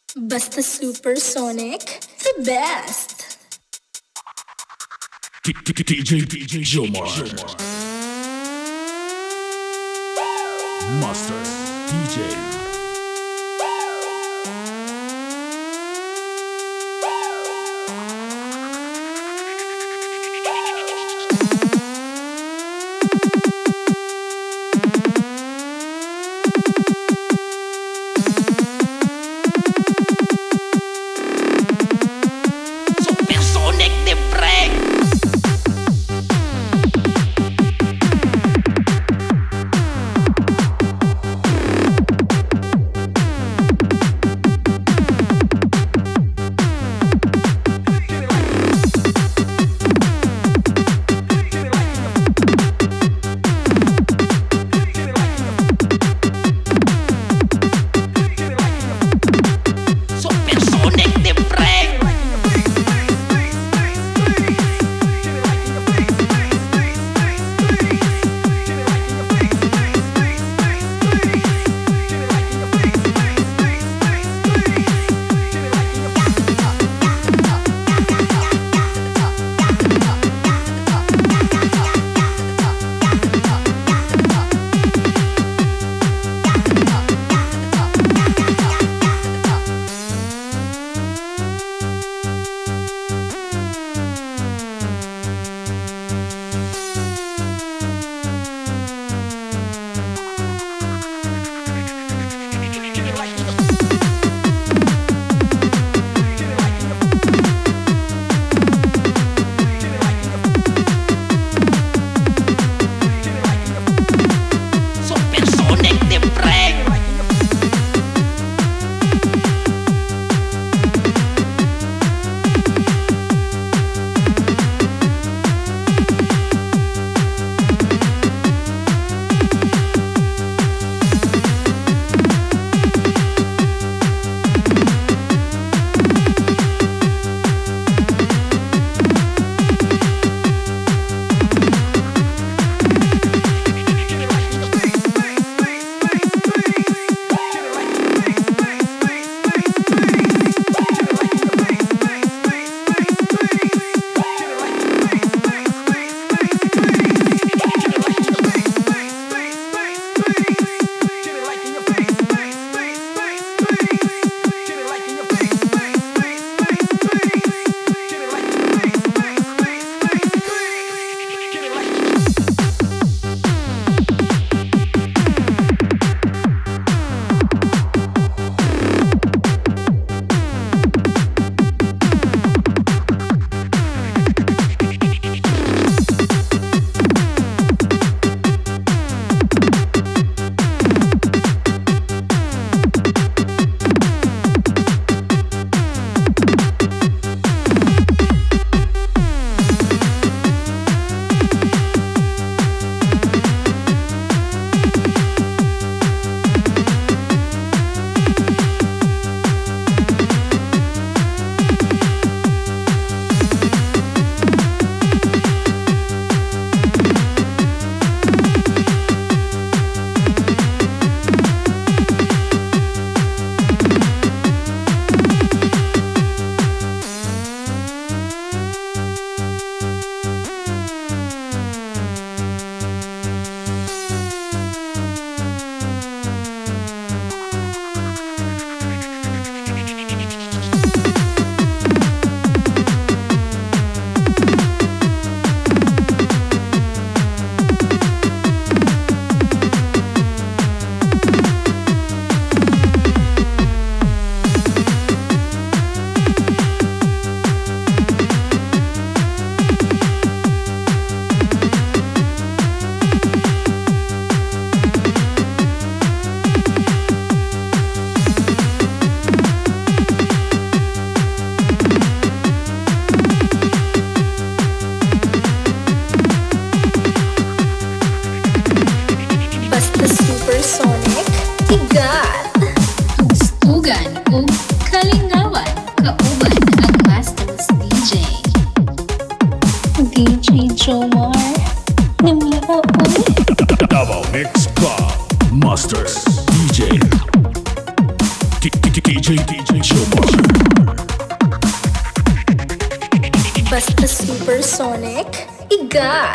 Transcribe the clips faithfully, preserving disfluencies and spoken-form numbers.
Basta Supersonic, the best. D J D J Jomar Master D J.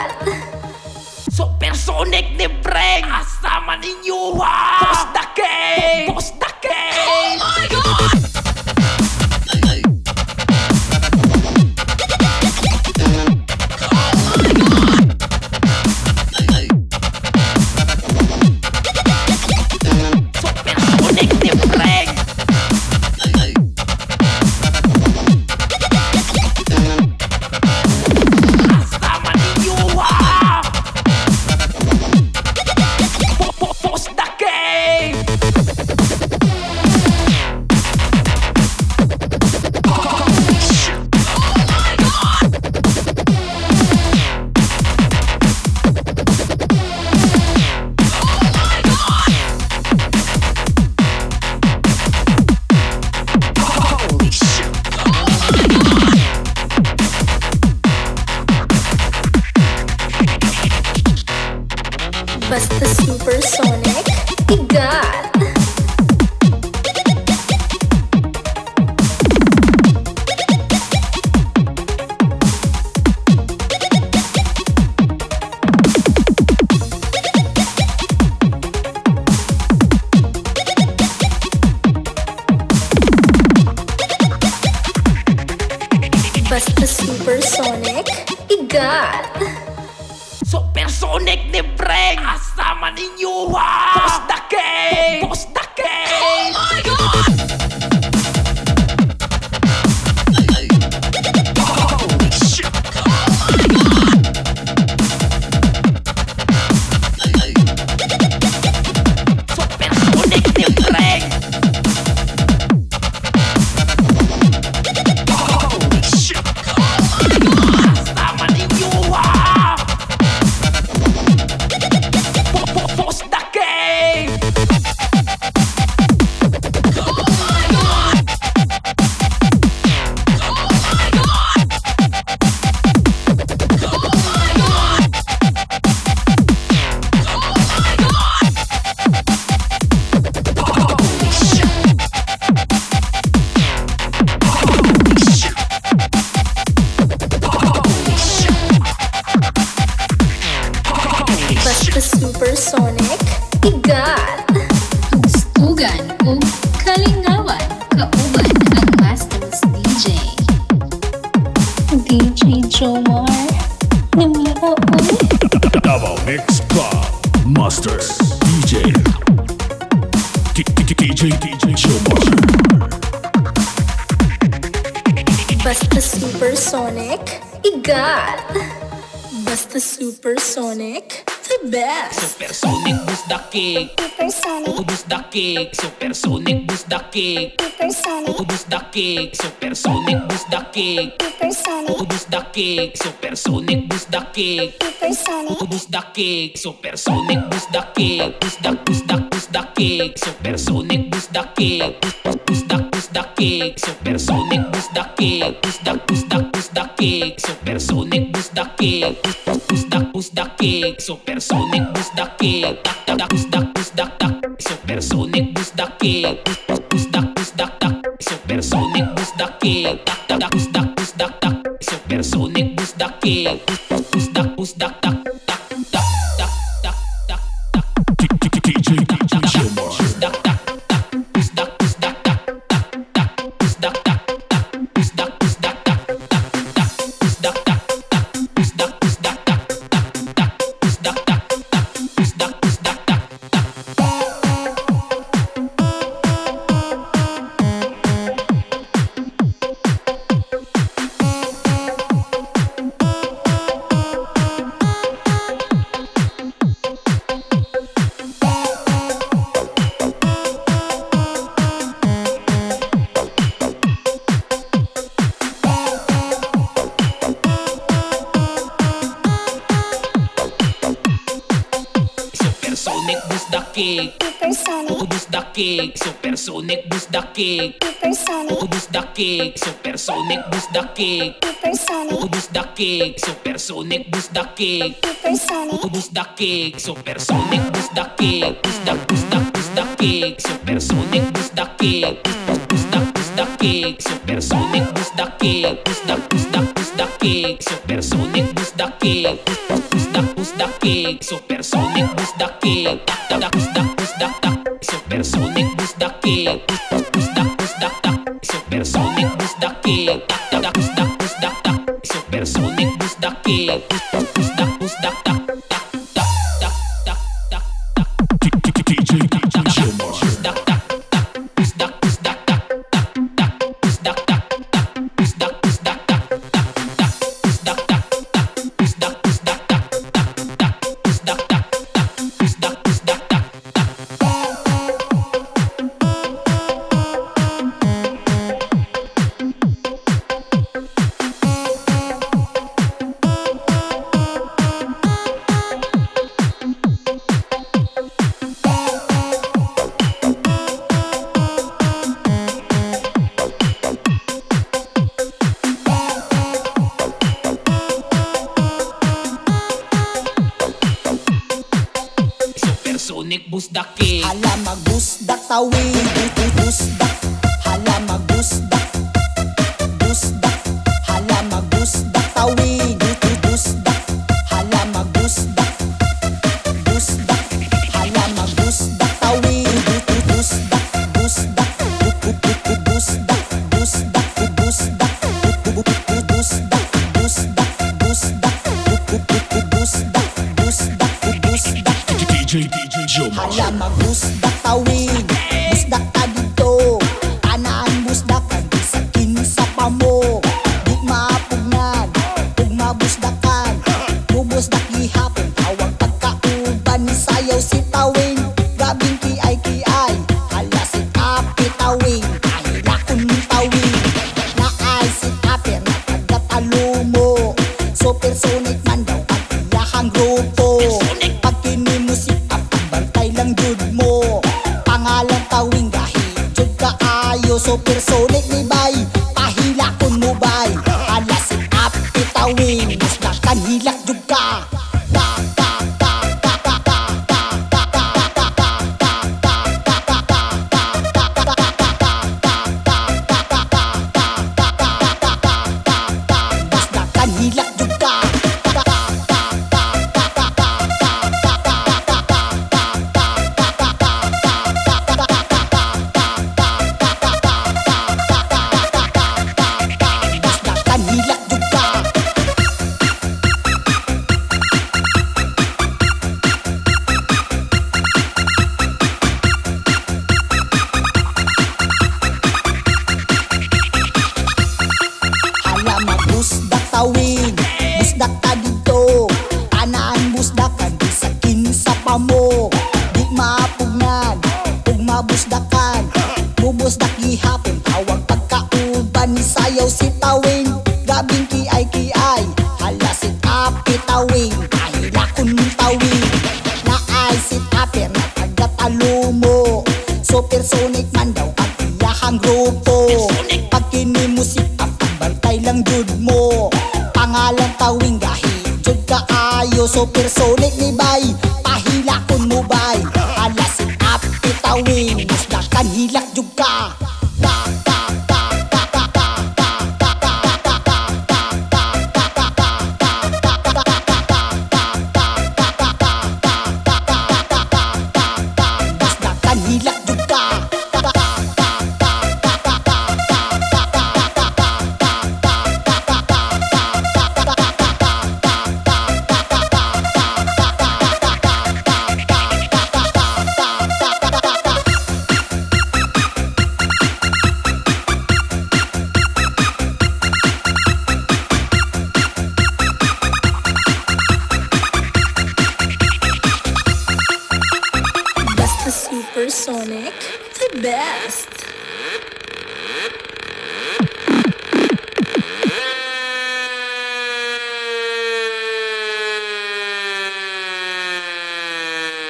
Supersonic ni Breng, asama ninyo ha. Boss the King, Boss the King. Oh my God! Basta Supersonic, igat. Basta Supersonic, igat. Supersonic ni Breng, asama ninyo ha. Boss the King, Boss the King. Oh my God! Holy shit! Oh my God! Supersonic ni Breng. Holy shit! Oh my God! Asama ninyo ha. Boss the King! Oh my God! Oh my God! Oh my God! Oh my God! Holy shit! Holy shit! Holy shit! Holy shit! Basta Supersonic, igat. Tugstugan o kalingawan, kauban ang Masters D J. D J Jomar, namiyao ulit. Double Mix Club Masters D J D J D J Jomar. Basta Supersonic, igat. Basta Supersonic, the best. Supersonic boost the kick. Supersonic, Boost the kick. Supersonic boost the kick. supersonic, Boost the kick. Supersonic boost the kick. supersonic, Boost the kick. Supersonic boost the kick. supersonic, Boost the kick. Supersonic boost the kick. Boost the boost the boost the kick. Supersonic boost the kick. Boost the boost the kick. Supersonic boost the kick. Boost the boost the boost the kick. Supersonic boost the kick. Boost the boost the kick. Supersonic boost the kick. Boost the boost the Supersonic boost the kick. Boost the boost the Supersonic boost the kick. Boost the boost the Supersonic boost the kick. Boost the boost the D J D J Jomar. Supersonic boost the kick. supersonic, Boost the kick. Supersonic boost the kick. Supersonic, boost the kick, supersonic, boost the kick, supersonic, boost the kick, supersonic, boost the kick, supersonic, boost the kick, supersonic, boost the kick, boost the boost the boost the kick, supersonic, boost the kick, boost the boost the kick, supersonic, boost the kick, boost the boost the boost the kick, supersonic, boost the kick, boost the boost the kick, supersonic, boost the kick, da da boost the boost the supersonic, boost the kick, boost the boost the supersonic, boost the kick, da da boost the boost the supersonic, boost the kick, boost the boost the da da da da da da D J D J Jomar. Supersonic boost the kick. Hala magusdak tawid, busdak. Hala magusdak, busdak. Hala magusdak tawid, busdak. Hala magusdak, busdak. Hala magusdak tawid, busdak, busdak. Busdak, busdak, busdak, busdak, busdak, busdak, busdak, busdak, busdak. D J D J Jomar. Hala magusdak tawid, busdak ka dito. Kanaan busdakan, di sakin sa pamo. Di maapugnan, ug mabusdakan. Mubusdak gihapon, tawag pagkauban. Sayaw si tawin, gabing kiay kiay. Hala si kapi tawin, kahilakon ni tawin. Naay si kapi, nakagatalo mo. Supersonic man daw ang iyahang grupo. Pag kini musika, pambantay lang jud mo. Pangalan tawing gahi, jud kaayo. Supersonic ni bay, pahilakon mo bay. Hala si kapi tawin, musdakan hilak jud ka. Ta ta ta ta ta ta ta ta ta ta ta ta musdakan hilak jud ka. Musdakan hilak jud ka. Hala magusdak tawid, busdak ka dito. Kanaan busdakan, di sakin sa pamo. Di maapugnan, ug mabusdakan. Mubusdak gihapon, tawag pagkauban. Sayaw si tawin, gabing kiay kiay. Hala si kapi tawin, kahilakon ni tawin. Naay si kapi, nakagatalo mo. Supersonic man daw ang iyahang grupo. Pag kini musika, pambantay lang jud mo. Pangalan tawing gahi, jud kaayo. Supersonic ni bay, pahilakon mo bay. Hala si kapi tawin, musdakan hilak jud ka. Ta ta ta ta ta ta ta ta ta ta ta ta ta. Musdakan hilak jud ka. Basta Supersonic, the best.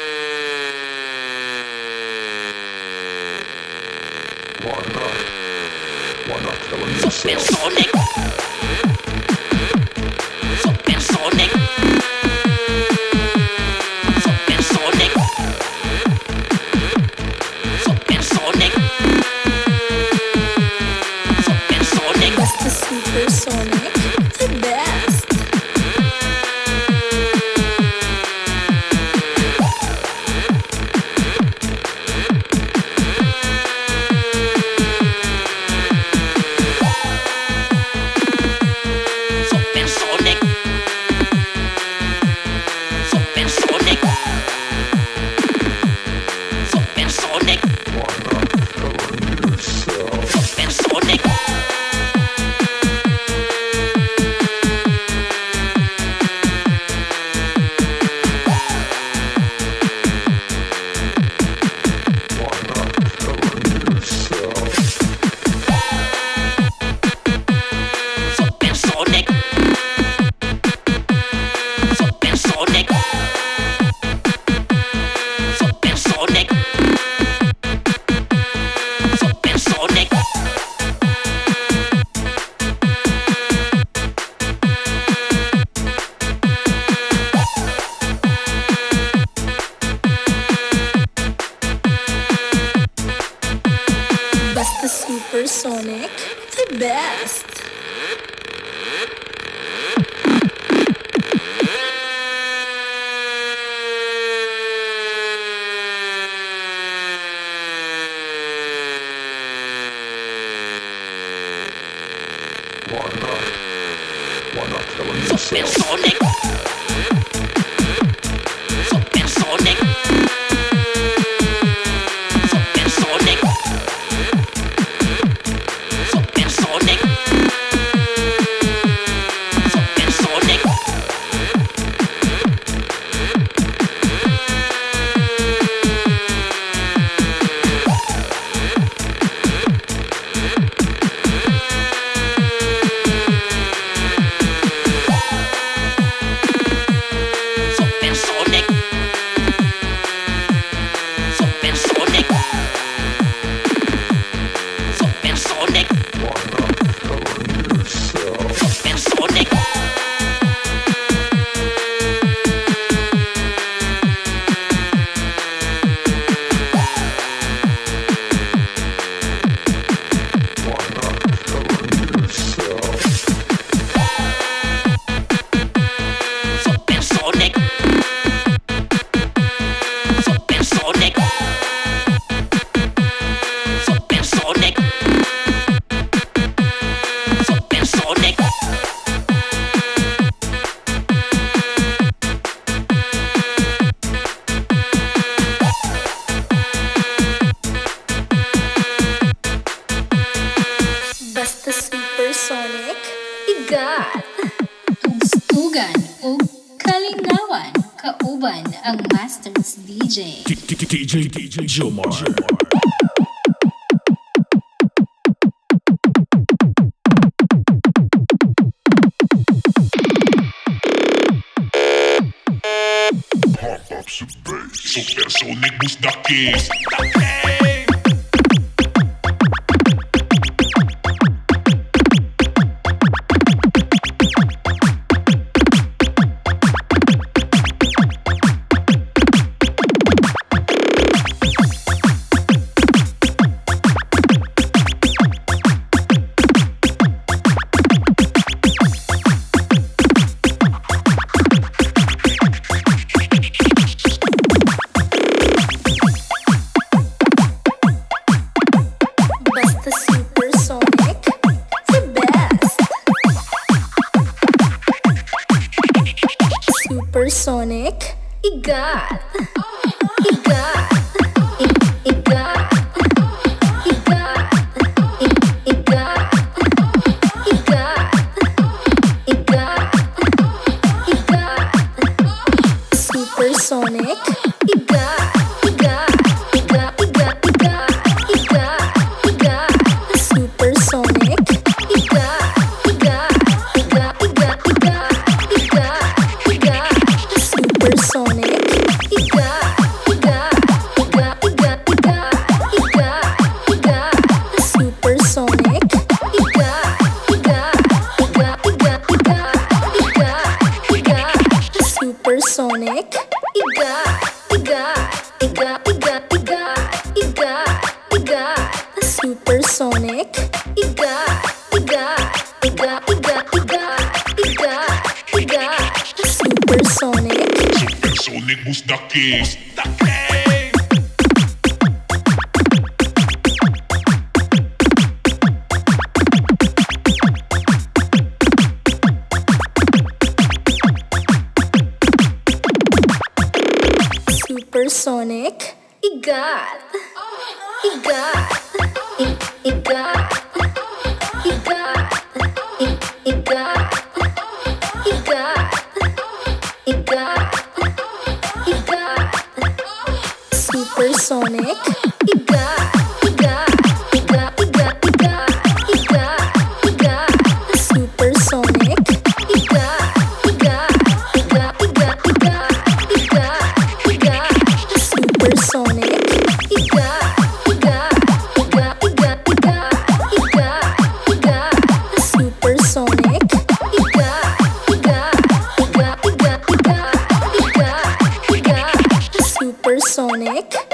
One, Supersonic. Supersonic. Supersonic. Supersonic. Supersonic. Basta Supersonic, the best. Supersonic. Supersonic. Supersonic. Supersonic. Supersonic. Supersonic. Supersonic. Supersonic. Basta Supersonic, the best. Supersonic. Supersonic. Supersonic. Supersonic. Supersonic. Supersonic. Supersonic. Supersonic. Supersonic. Supersonic. Supersonic. Supersonic. Supersonic. Basta Supersonic, igat. Tugstugan o kalinawan, kauban ang Masters D J. D J D J Jomar. Supersonic Busdaki. Basta Supersonic, the best. Supersonic, igat. Igat. I- Igat. Igat. I- Igat. Igat. Igat. Igat. Supersonic, igat. Igat. Igat. Igat. Igat. Igat. Igat. Supersonic, igat. Igat. Igat. Igat. Igat. Igat. Igat. Supersonic, igat. Igat. Igat. Igat. Igat. Igat. Igat. Supersonic, the king, the king. Supersonic, igat, igat, I- igat, igat, I- igat, igat, igat, igat. Supersonic, igat, igat, igat, igat, igat, igat, igat. Supersonic, igat, igat, igat, igat, igat, igat, igat. Supersonic, igat, igat, igat, igat, igat, igat, igat. Supersonic, igat, igat, igat, igat, igat, igat, igat. Supersonic.